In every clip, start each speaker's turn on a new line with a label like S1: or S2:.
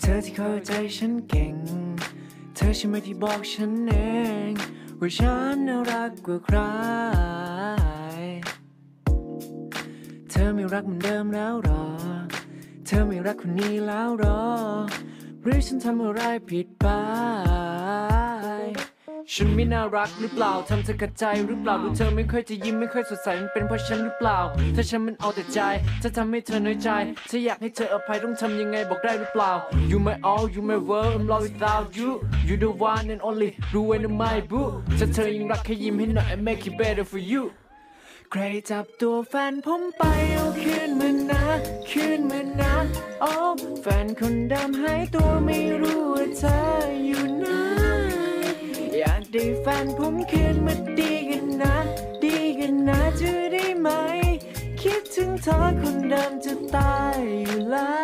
S1: อที่เข้าใจฉันเก่งเธอใช่ไหมที่บอกฉันเองว่าฉันน่ารักกว่าใครเธอไม่รักเหมือนเดิมแล้วหรอเธอไม่รักคนนี้แล้วหรอหรือฉันทำอะไรผิดไปฉันไม่น่ารักหรือเปล่าทำเธอขัดใจหรือเปล่าดูเธอไม่ค่อยจะยิ้มไม่ค่อยสดใสมันเป็นเพราะฉันหรือเปล่าถ้าฉันมันเอาแต่ใจจะทำให้เธอน้อยใจถ้าอยากให้เธออภัยต้องทำยังไงบอกได้หรือเปล่า You my all you my world I'm lost without you You the one and only รู้ไว้นะ my boo ถ้าเธอยังรักแค่ยิ้มให้หน่อย I make it better for you ใครจับตัวแฟนผมไปเอาคืนมานะคืนมานะโอ้แฟนคนเดิมหายตัวไม่รู้ว่าเธออยู่ไหนอยากได้แฟนผมคืนมาดีกันนะดีกันนะจะได้ไหมคิดถึงเธอคนเดิมจะตายอยู่แล้ว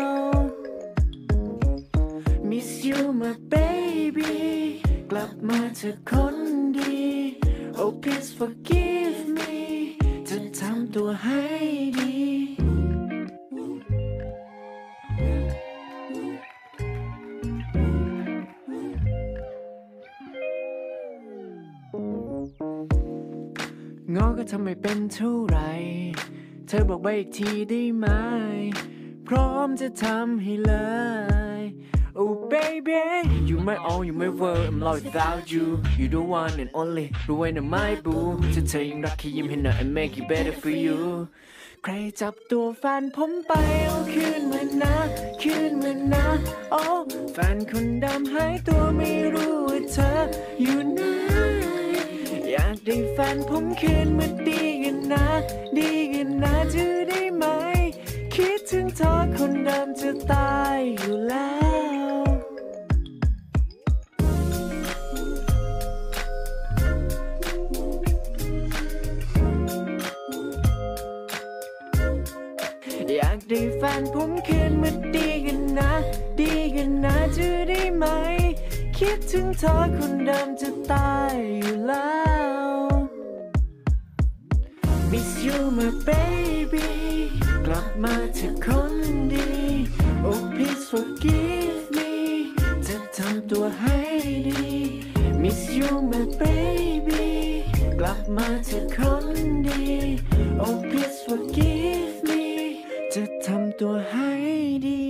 S1: Miss you my baby กลับมาเธอคนดี Oh please forgive me จะทำตัวให้ดีง้อก็ทำไม่เป็นเท่าไรเธอบอกไว้อีกทีได้ไหมพร้อมจะทำให้เลย Oh baby you my all you my world I'm lost without you You the one and only รู้ไว้นะ my boo ถ้าเธอยังรักแค่ยิ้มให้หน่อย I make it better for you ใครจับตัวแฟนผมไปเอาคืนมานะคืนมานะโอ้แฟนคนเดิมหายตัวไม่รู้ว่าเธออยู่ไหนอยากได้แฟนผมคืนมาดีกันนะดีกันนะจะได้ไหมคิดถึงเธอคนเดิมจะตายอยู่แล้วอยากได้แฟนผมคืนมาดีกันนะดีกันนะจะได้ไหมคิดถึงเธอคนเดิมจะตายอยู่แล้ว Miss you my baby กลับมาเธอคนดี Oh please forgive me จะทำตัวให้ดี Miss you my baby กลับมาเธอคนดี Oh please forgive me จะทำตัวให้ดี